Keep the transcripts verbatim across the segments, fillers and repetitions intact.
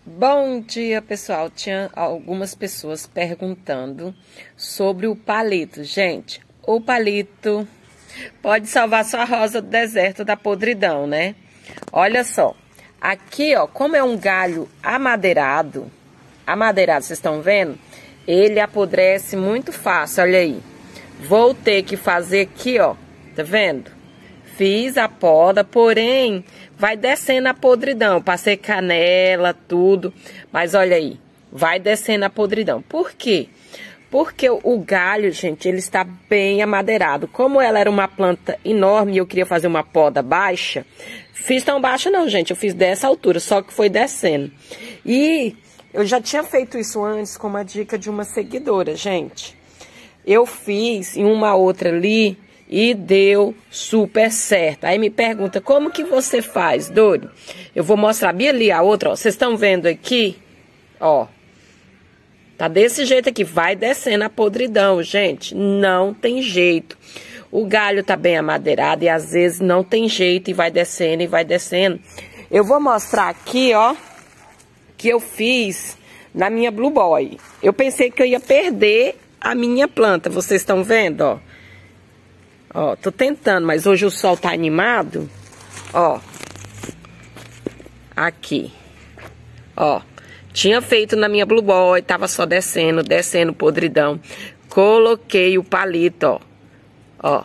Bom dia, pessoal. Tinha algumas pessoas perguntando sobre o palito. Gente, o palito pode salvar sua rosa do deserto da podridão, né? Olha só, aqui, ó, como é um galho amadeirado, amadeirado, vocês estão vendo? Ele apodrece muito fácil, olha aí. Vou ter que fazer aqui, ó, tá vendo? Fiz a poda, porém, vai descendo a podridão. Passei canela, tudo. Mas olha aí, vai descendo a podridão. Por quê? Porque o galho, gente, ele está bem amadeirado. Como ela era uma planta enorme e eu queria fazer uma poda baixa, fiz tão baixa não, gente. Eu fiz dessa altura, só que foi descendo. E eu já tinha feito isso antes com uma dica de uma seguidora, gente. Eu fiz em uma outra ali e deu super certo. Aí me pergunta, como que você faz, Dori? Eu vou mostrar bem ali a outra, ó. Vocês estão vendo aqui? Ó. Tá desse jeito aqui. Vai descendo a podridão, gente. Não tem jeito. O galho tá bem amadeirado e às vezes não tem jeito e vai descendo e vai descendo. Eu vou mostrar aqui, ó, que eu fiz na minha Blue Boy. Eu pensei que eu ia perder a minha planta. Vocês estão vendo, ó? Ó, tô tentando, mas hoje o sol tá animado. Ó. Aqui. Ó. Tinha feito na minha Blue Boy, tava só descendo, descendo podridão. Coloquei o palito, ó. Ó.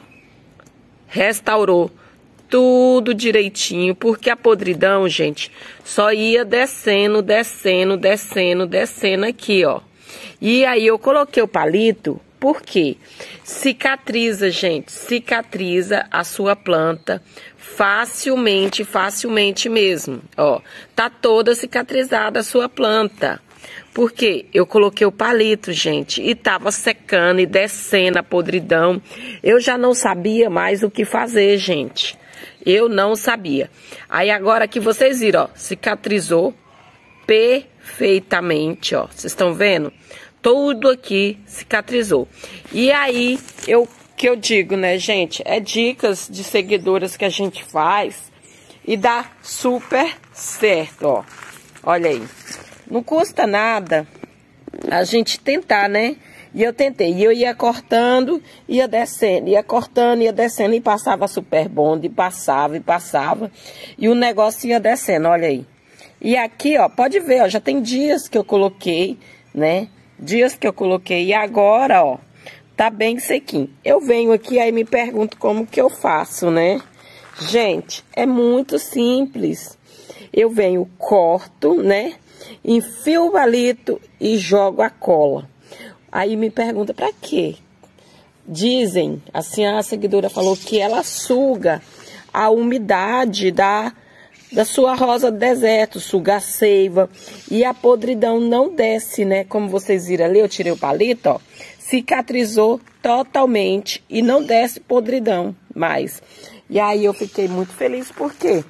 Restaurou tudo direitinho, porque a podridão, gente, só ia descendo, descendo, descendo, descendo aqui, ó. E aí eu coloquei o palito. Por quê? Cicatriza, gente, cicatriza a sua planta facilmente, facilmente mesmo, ó. Tá toda cicatrizada a sua planta. Por quê? Eu coloquei o palito, gente, e tava secando e descendo a podridão. Eu já não sabia mais o que fazer, gente. Eu não sabia. Aí agora que vocês viram, ó, cicatrizou perfeitamente, ó. Vocês estão vendo? Tudo aqui cicatrizou. E aí, eu que eu digo, né, gente? É dicas de seguidoras que a gente faz e dá super certo, ó. Olha aí. Não custa nada a gente tentar, né? E eu tentei. E eu ia cortando, ia descendo, ia cortando, ia descendo. E passava super bonde, e passava, e passava. E o negócio ia descendo, olha aí. E aqui, ó, pode ver, ó, já tem dias que eu coloquei, né? Dias que eu coloquei e agora, ó, tá bem sequinho. Eu venho aqui, aí me pergunto como que eu faço, né? Gente, é muito simples. Eu venho, corto, né? Enfio o palito e jogo a cola. Aí me pergunta, pra quê? Dizem, assim, a seguidora falou que ela suga a umidade da... da sua rosa do deserto, suga a seiva e a podridão não desce, né? Como vocês viram ali, eu tirei o palito, ó, cicatrizou totalmente e não desce podridão mais. E aí eu fiquei muito feliz porque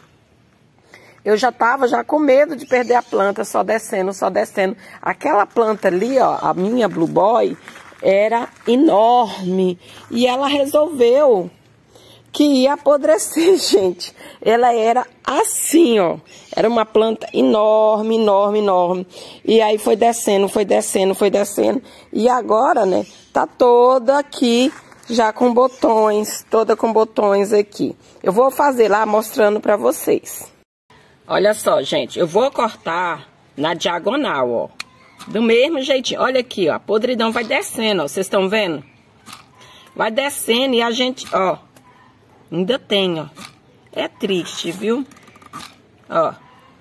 eu já tava já com medo de perder a planta, só descendo, só descendo. Aquela planta ali, ó, a minha Blue Boy, era enorme e ela resolveu que ia apodrecer, gente. Ela era assim, ó. Era uma planta enorme, enorme, enorme. E aí foi descendo, foi descendo, foi descendo. E agora, né, tá toda aqui, já com botões, toda com botões aqui. Eu vou fazer lá mostrando pra vocês. Olha só, gente, eu vou cortar na diagonal, ó. Do mesmo jeitinho. Olha aqui, ó, a podridão vai descendo, ó. Vocês estão vendo? Vai descendo e a gente, ó, ainda tem, ó. É triste, viu? Ó.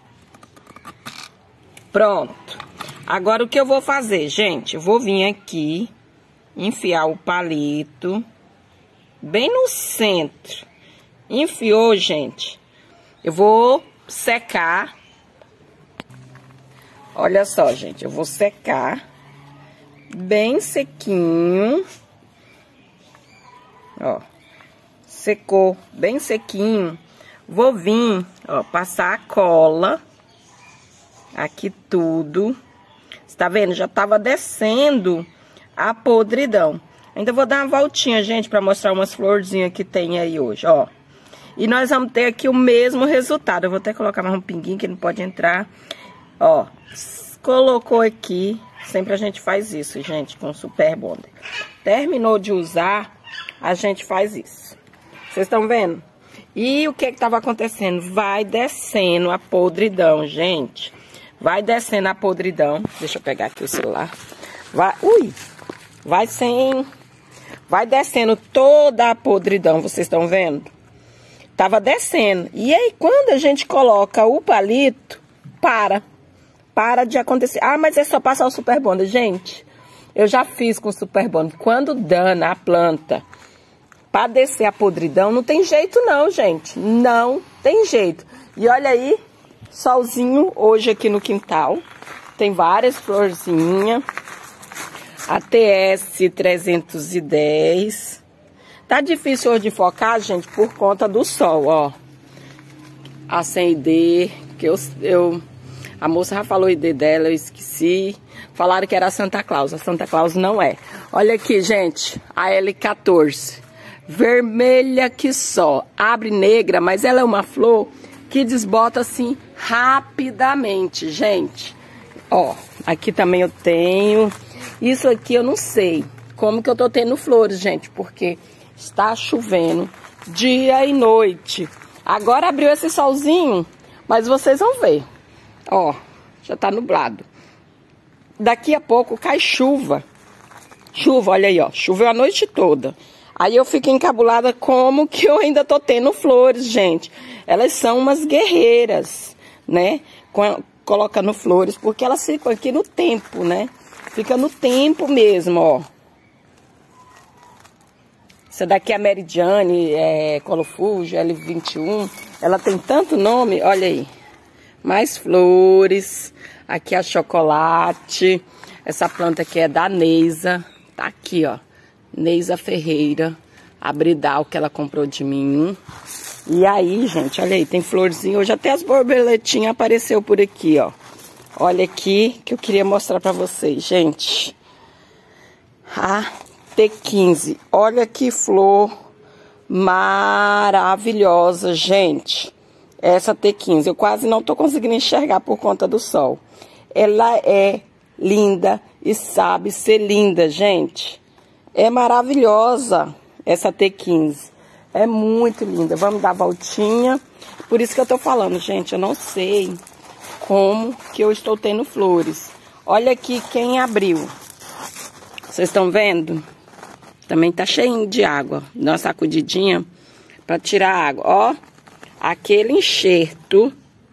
Pronto. Agora o que eu vou fazer, gente? Eu vou vir aqui, enfiar o palito bem no centro. Enfiou, gente. Eu vou secar. Olha só, gente. Eu vou secar bem sequinho. Ó. Secou bem sequinho. Vou vir, ó, passar a cola. Aqui tudo. Você tá vendo? Já tava descendo a podridão. Ainda vou dar uma voltinha, gente, pra mostrar umas florzinhas que tem aí hoje, ó. E nós vamos ter aqui o mesmo resultado. Eu vou até colocar mais um pinguinho que não pode entrar. Ó, colocou aqui. Sempre a gente faz isso, gente, com Super Bonder. Terminou de usar, a gente faz isso. Vocês estão vendo? E o que que tava acontecendo? Vai descendo a podridão, gente. Vai descendo a podridão. Deixa eu pegar aqui o celular. Vai, ui! Vai sem... Vai descendo toda a podridão, vocês estão vendo? Tava descendo. E aí, quando a gente coloca o palito, para. Para de acontecer. Ah, mas é só passar o Super Bonder. Gente, eu já fiz com o Super Bonder. Quando dana a planta para descer a podridão, não tem jeito não, gente. Não tem jeito. E olha aí, solzinho hoje aqui no quintal. Tem várias florzinhas. A T S trezentos e dez. Tá difícil hoje de focar, gente, por conta do sol, ó. A cem I D, que eu... eu A moça já falou o I D dela, eu esqueci. Falaram que era a Santa Claus. A Santa Claus não é. Olha aqui, gente. A L quatorze. Vermelha que só. Abre negra, mas ela é uma flor que desbota assim rapidamente, gente. Ó, aqui também eu tenho. Isso aqui eu não sei como que eu tô tendo flores, gente. Porque está chovendo dia e noite. Agora abriu esse solzinho, mas vocês vão ver. Ó, já tá nublado. Daqui a pouco cai chuva. Chuva, olha aí, ó. Choveu a noite toda. Aí eu fico encabulada como que eu ainda tô tendo flores, gente. Elas são umas guerreiras, né? Colocando flores, porque elas ficam aqui no tempo, né? Fica no tempo mesmo, ó. Essa daqui é a Meridiane, é Colofuge, L vinte e um. Ela tem tanto nome, olha aí. Mais flores. Aqui a Chocolate. Essa planta aqui é da Neisa. Tá aqui, ó. Neisa Ferreira. A Bridal que ela comprou de mim. E aí, gente, olha aí. Tem florzinha. Hoje até as borboletinhas apareceu por aqui, ó. Olha aqui que eu queria mostrar pra vocês, gente. A T quinze. Olha que flor maravilhosa, gente. Essa T quinze, eu quase não tô conseguindo enxergar por conta do sol. Ela é linda e sabe ser linda, gente. É maravilhosa essa T quinze. É muito linda. Vamos dar a voltinha. Por isso que eu tô falando, gente, eu não sei como que eu estou tendo flores. Olha aqui quem abriu. Vocês estão vendo? Também tá cheinho de água. Dá uma sacudidinha pra tirar a água. Ó. Aquele enxerto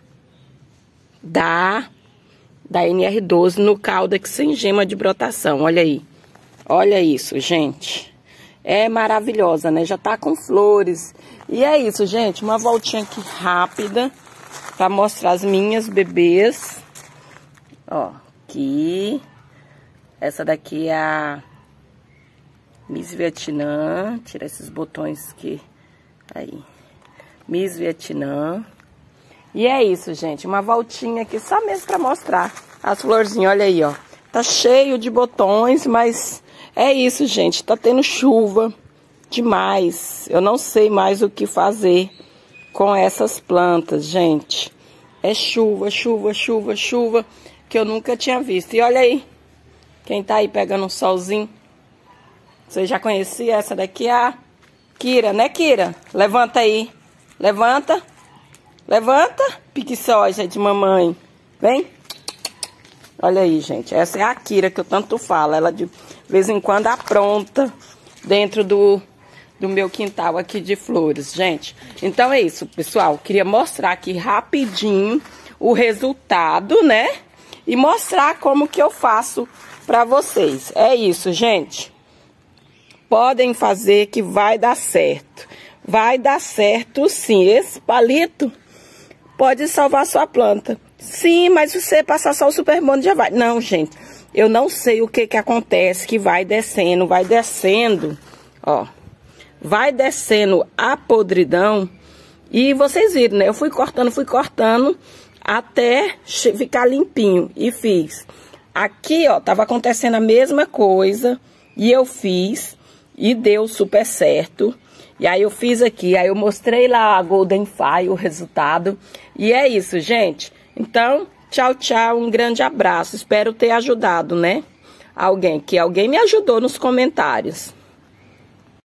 da, da N R doze no Caldex sem gema de brotação. Olha aí. Olha isso, gente. É maravilhosa, né? Já tá com flores. E é isso, gente. Uma voltinha aqui rápida pra mostrar as minhas bebês. Ó, aqui. Essa daqui é a Miss Vietnã. Tira esses botões aqui. Aí. Miss Vietnã. E é isso, gente. Uma voltinha aqui só mesmo pra mostrar as florzinhas. Olha aí, ó. Tá cheio de botões, mas é isso, gente. Tá tendo chuva demais. Eu não sei mais o que fazer com essas plantas, gente. É chuva, chuva, chuva, chuva, que eu nunca tinha visto. E olha aí. Quem tá aí pegando um solzinho. Você já conhecia essa daqui? A Kira, né, Kira? Levanta aí. Levanta, levanta, pique soja de mamãe, vem. Olha aí, gente, essa é a Kira que eu tanto falo, ela de vez em quando apronta dentro do, do meu quintal aqui de flores, gente. Então é isso, pessoal, queria mostrar aqui rapidinho o resultado, né? E mostrar como que eu faço pra vocês. É isso, gente. Podem fazer que vai dar certo. Vai dar certo, sim. Esse palito pode salvar sua planta. Sim, mas se você passar só o Super Bonder já vai. Não, gente. Eu não sei o que que acontece, que vai descendo, vai descendo. Ó. Vai descendo a podridão. E vocês viram, né? Eu fui cortando, fui cortando até ficar limpinho. E fiz. Aqui, ó, tava acontecendo a mesma coisa. E eu fiz. E deu super certo. E aí eu fiz aqui, aí eu mostrei lá a Golden Fire, o resultado. E é isso, gente. Então, Tchau, tchau, um grande abraço. Espero ter ajudado, né? Alguém, que alguém me ajudou nos comentários.